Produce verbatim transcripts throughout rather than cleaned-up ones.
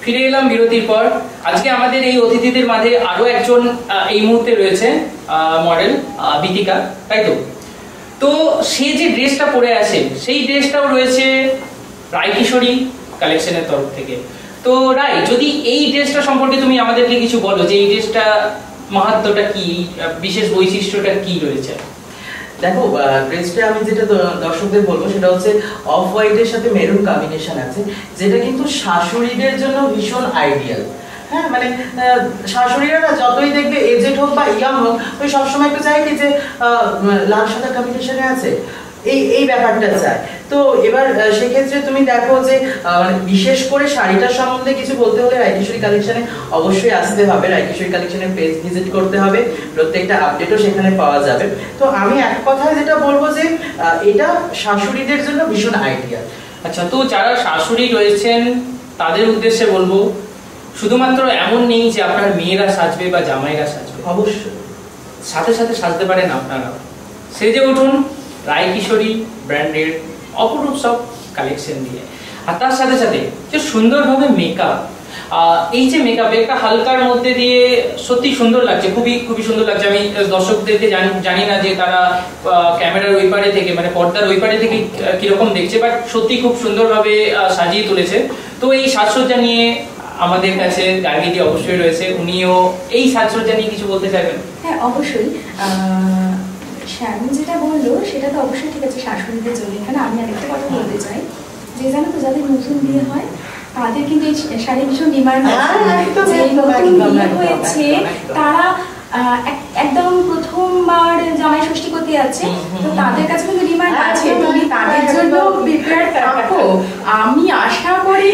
ফিরে এলাম বিরতির পর। আজকে আমাদের এই অতিথিদের মাঝে আরো একজন এই মুহূর্তে রয়েছে মডেল বিতিকা, তাই তো? তো সে যে ড্রেসটা পরে আছে সেই ড্রেসটাও রয়েছে রায় কিশোরী কালেকশনের তরফ থেকে। তো রায়, যদি এই ড্রেসটা সম্পর্কে তুমি আমাদেরকে কিছু বলো যে এই ড্রেসটা মাহাত্ম্যটা কি, বিশেষ বৈশিষ্ট্যটা কি রয়েছে? দেখো, ড্রেসটা আমি যেটা দর্শকদের বলবো সেটা হচ্ছে অফ হোয়াইটের সাথে মেরুন কম্বিনেশন আছে, যেটা কিন্তু শাশুড়িদের জন্য ভীষণ আইডিয়াল। হ্যাঁ, মানে শাশুড়িরা যতই দেখবে এজেড হোক বা ইয়াং হোক, ওই সবসময় একটু চাই কি যে লাল সাদা কম্বিনেশনে আছে, এই এই ব্যাপারটা চাই। তো এবার সেক্ষেত্রে তুমি দেখো যে বিশেষ করে শাড়িটার সম্বন্ধে কিছু বলতে হলে রায় কিশোরী কালেকশনে অবশ্যই আসতে হবে, রায় কিশোরী কালেকশনের পেজ ভিজিট করতে হবে, প্রত্যেকটা আপডেটও সেখানে পাওয়া যাবে। তো আমি এক কথায় যেটা বলবো যে এটা শাশুড়িদের জন্য ভীষণ আইডিয়া। আচ্ছা, তো যারা শাশুড়ি রয়েছেন তাদের উদ্দেশ্যে বলবো, শুধুমাত্র এমন নেই যে আপনার মেয়েরা সাজবে বা জামাইরা সাজবে, অবশ্যই সাথে সাথে সাজতে পারেন আপনারা। সেজে উঠুন রায় কিশোরী ব্র্যান্ডের অপরূপ সব কালেকশন দিয়ে। আর তার সাথে সাথে যে সুন্দরভাবে মেকআপ, এই যে মেকআপ একটা হালকার মধ্যে দিয়ে সত্যি সুন্দর লাগছে, খুবই খুবই সুন্দর লাগছে। আমি দর্শকদেরকে জানি না যে তারা ক্যামেরার ওই পারে থেকে, মানে পর্দার ওই পারে থেকে কিরকম দেখছে, বাট সত্যি খুব সুন্দরভাবে সাজিয়ে তুলেছে। তো এই সাজসজ্জা নিয়ে আমাদের কাছে গার্গিদি অবশ্যই রয়েছে, উনিও এই সাজসজ্জা নিয়ে কিছু বলতে চাইবেন? হ্যাঁ, অবশ্যই। শ্যামী যেটা বললো সেটা তো অবশ্যই ঠিক আছে শাশুড়িদের জন্য। এখানে আমি আরেকটা কথা বলতে চাই যে জানো তো, যাদের নতুন বিয়ে হয় তাদের কিন্তু এই শাড়ি ভীষণ ডিমান্ড আছে। যে নতুন বিয়ে হয়েছে তারা একদম প্রথমবার জামাই ষষ্ঠী করতে যাচ্ছে, তো তাদের কাছে কিন্তু ডিমান্ড আছে, তুমি তাদের জন্য প্রিপেয়ার থাকো। আমি আশা করি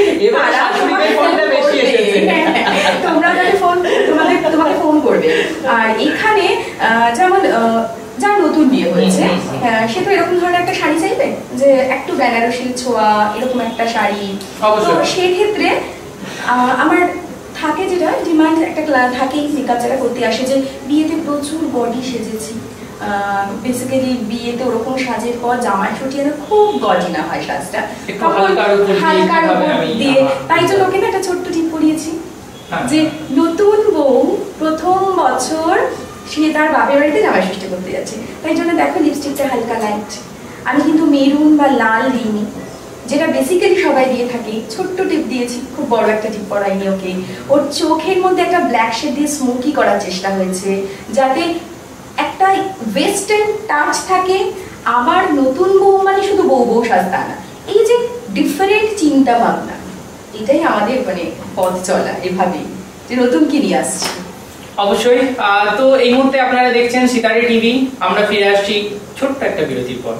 তোমরা তাদের ফোন তোমাদের তোমাকে ফোন করবে। আর এখানে যেমন যার নতুন বিয়ে হয়েছে সে তো এরকম ধরনের একটা শাড়ি চাইবে যে একটু বেনারসির ছোঁয়া, এরকম একটা শাড়ি। তো সেক্ষেত্রে আমার থাকে যেটা ডিমান্ড একটা থাকেই, মেকআপ যারা করতে আসে যে বিয়েতে প্রচুর বডি সেজেছি, বেসিক্যালি বিয়েতে ওরকম সাজের পর জামাই ছুটিয়ে খুব গজি না হয় সাজটা, হালকার উপর দিয়ে, তাই জন্য ওকে একটা ছোট্ট টিপ পরিয়েছি যে নতুন বউ প্রথম বছর সে তার বাপের বাড়িতে জামাই ষষ্ঠী করতে যাচ্ছে, তাই জন্য দেখো লিপস্টিকটা হালকা লাইট। আমি কিন্তু মেরুন বা লাল দিইনি, যেটা বেসিক্যালি সবাই দিয়ে থাকে, ছোট্ট টিপ দিয়েছি, খুব বড় একটা টিপ পরাইনি ওকে। ওর চোখের মধ্যে একটা ব্ল্যাক শেড দিয়ে স্মোকি করার চেষ্টা হয়েছে, যাতে একটা ওয়েস্টার্ন টাচ থাকে। আবার নতুন বউ মানে শুধু বউ বউ সাজতা না, এই যে ডিফারেন্ট চিন্তা ভাবনা, এটাই আমাদের মানে পথ চলা, এভাবেই যে নতুন কি নিয়ে আসছে। অবশ্যই। তো এই মুহূর্তে আপনারা দেখছেন সিতারে টিভি। আমরা ফিরে আসছি ছোট্ট একটা বিরতির পর।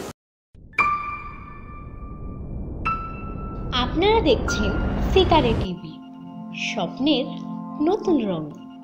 আপনারা দেখছেন সিতারে টিভি, স্বপ্নের নতুন রং।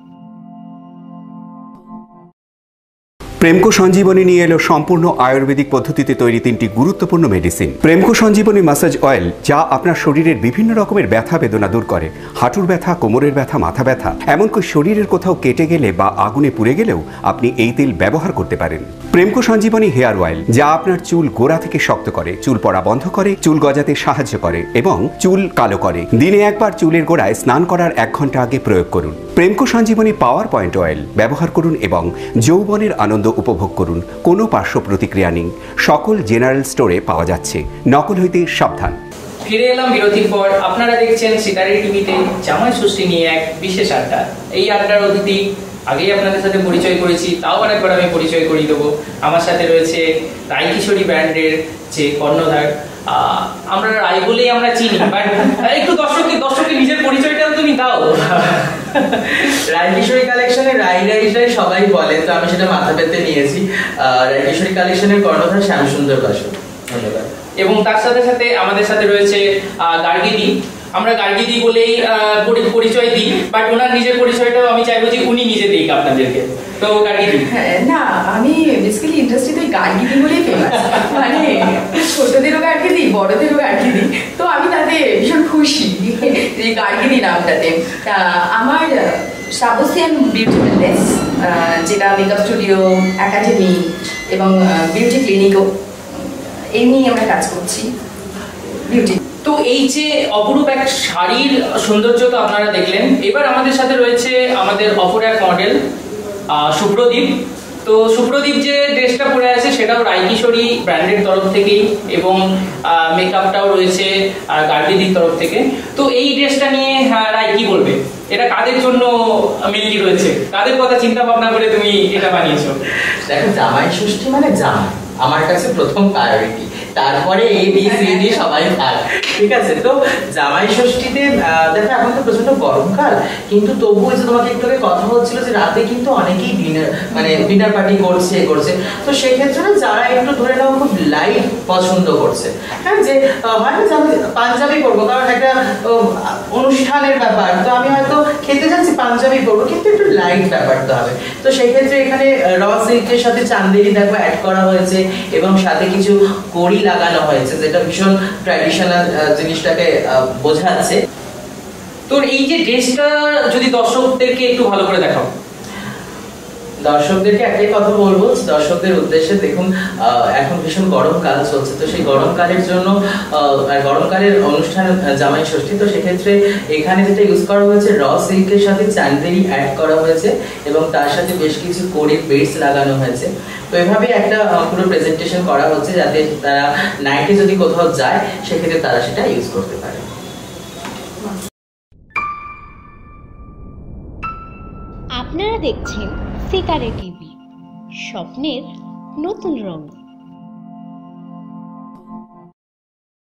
প্রেমকো সঞ্জীবনী নিয়ে এলো সম্পূর্ণ আয়ুর্বেদিক পদ্ধতিতে তৈরি তিনটি গুরুত্বপূর্ণ medicine. Premco Sanjivani massage oil, যা আপনার শরীরের বিভিন্ন রকমের ব্যথা বেদনা দূর করে। হাঁটুর ব্যথা, কোমরের ব্যথা, মাথা ব্যথা, এমনকি শরীরের কোথাও কেটে গেলে বা আগুনে পুড়ে গেলেও আপনি এই তেল ব্যবহার করতে পারেন। প্রেমকো সঞ্জীবনী হেয়ার অয়েল, যা আপনার চুল গোড়া থেকে শক্ত করে, চুল পড়া বন্ধ করে, চুল গজাতে সাহায্য করে এবং চুল কালো করে। দিনে একবার চুলের গোড়ায় স্নান করার এক ঘন্টা আগে প্রয়োগ করুন। Premco Sanjivani power point oil ব্যবহার করুন এবং যৌবনের আনন্দ উপভোগ করুন। কোনো পার্শ্ব প্রতিক্রিয়া নেই। সকল জেনারেল স্টোরে পাওয়া যাচ্ছে। নকল হইতে সাবধান। ফিরে এলাম বিরতির পর। আপনারা দেখছেন সিতারে টিভিতে জামাই ষষ্ঠী নিয়ে এক বিশেষ আড্ডা। এই আড্ডার অতিথি আগেই আপনাদের সাথে পরিচয় করেছি, তাও আরেকবার আমি পরিচয় করিয়ে দেবো। আমার সাথে রয়েছে রায় কিশোরী ব্র্যান্ডের যে কর্ণধার, আমরা রায় বলেই আমরা চিনি, বাট একটু দর্শককে দর্শককে নিজের পরিচয়টাও তুমি দাও। রায় কিশোরী কালেকশনে রাই রাই রাই সবাই বলে, তো আমি সেটা মাথা পেতে নিয়েছি। রায় কিশোরী কালেকশনের কর্ণধার শ্যামসুন্দর বাসু। ধন্যবাদ। এবং তার সাথে সাথে আমাদের সাথে রয়েছে গার্গিদি। আমরা গার্গিদি বলেই পরিচয় দিই, বাট ওনার নিজের পরিচয়টাও আমি চাইবো যে উনি নিজে দিক আপনাদেরকে। তো গার্গিদি। না, আমি বেসিক্যালি ইন্ডাস্ট্রিতে গার্গিদি বলেই ফেমাস, মানে ছোটদেরও গার্গিদি, বড়দেরও গার্গিদি। তো আমি তাতে ভীষণ খুশি যে গার্গিদি নামটাতে। আমার সাবসিয়ান বিউটি ওয়েলনেস, যেটা মেকআপ স্টুডিও, একাডেমি এবং বিউটি ক্লিনিকও, এই নিয়ে আমরা কাজ করছি। বিউটি তো এই যে অপরূপ এক শাড়ির সৌন্দর্য তো আপনারা দেখলেন, এবার আমাদের সাথে রয়েছে আমাদের অপর এক মডেল শুভ্রদীপ। তো শুভ্রদীপ যে ড্রেসটা পরে আছে সেটাও রায়কিশোরী ব্র্যান্ডের তরফ থেকেই, এবং মেকআপটাও রয়েছে গার্গিদির তরফ থেকে। তো এই ড্রেসটা নিয়ে রায় কি বলবে? এটা কাদের জন্য মেনলি রয়েছে, কাদের কথা চিন্তা ভাবনা করে তুমি এটা বানিয়েছো? দেখো, জামাই ষষ্ঠী মানে জামাই আমার কাছে প্রথম প্রায়োরিটি, তারপরে এ বি সি ডি সবাই খায়, ঠিক আছে? তো জামাই ষষ্ঠীতে দেখো এখন তো প্রচন্ড গরমকাল, কিন্তু তবুও যে তোমাকে একটু আগে কথা হচ্ছিল যে রাতে কিন্তু অনেকেই ডিনার মানে ডিনার পার্টি করছে করছে তো সেই ক্ষেত্রে যারা একটু ধরে নাও খুব লাইট পছন্দ করছে, হ্যাঁ, যে হয় না যে আমি পাঞ্জাবি পরবো কারণ একটা অনুষ্ঠানের ব্যাপার, তো আমি হয়তো খেতে যাচ্ছি পাঞ্জাবি পরবো কিন্তু একটু লাইট ব্যাপারটা হবে। তো সেই ক্ষেত্রে এখানে র সিল্কের সাথে চান্দেরি দেখো অ্যাড করা হয়েছে এবং সাথে কিছু কড়ি লাগানো হয়েছে, যেটা ভীষণ ট্র্যাডিশনাল জিনিসটাকে বোঝাচ্ছে। তোর এই যে ড্রেসটা যদি দর্শকদেরকে একটু ভালো করে দেখাও। দর্শকদেরকে একটাই কথা বলবো, দর্শকদের উদ্দেশ্যে, দেখুন এখন ভীষণ গরমকাল চলছে, তো সেই গরমকালের জন্য গরমকালের অনুষ্ঠান জামাই ষষ্ঠী, তো সেক্ষেত্রে এখানে যেটা ইউজ করা হয়েছে র সিল্কের সাথে চান্দেরি অ্যাড করা হয়েছে এবং তার সাথে বেশ কিছু কোড়ির বেডস লাগানো হয়েছে। তো এভাবে একটা পুরো প্রেজেন্টেশন করা হচ্ছে যাতে তারা নাইটে যদি কোথাও যায় সেক্ষেত্রে তারা সেটা ইউজ করতে পারে। আপনারা দেখছেন সিকারে টিভি, স্বপ্নের নতুন রং।